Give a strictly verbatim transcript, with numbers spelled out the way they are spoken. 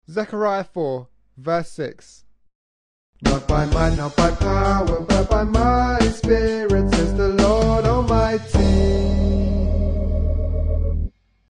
Zechariah four, verse six. Not by might, not by power, but by my